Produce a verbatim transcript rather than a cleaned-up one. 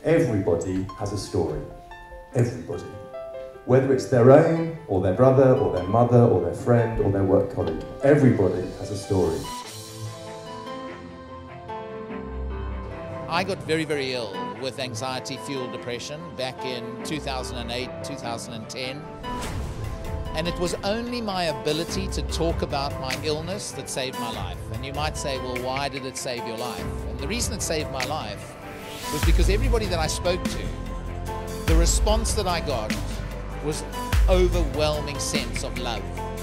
Everybody has a story. Everybody. Whether it's their own, or their brother, or their mother, or their friend, or their work colleague. Everybody has a story. I got very, very ill with anxiety-fueled depression back in two thousand eight, two thousand ten. And it was only my ability to talk about my illness that saved my life. And you might say, well, why did it save your life? And the reason it saved my life was because everybody that I spoke to, the response that I got was overwhelming sense of love.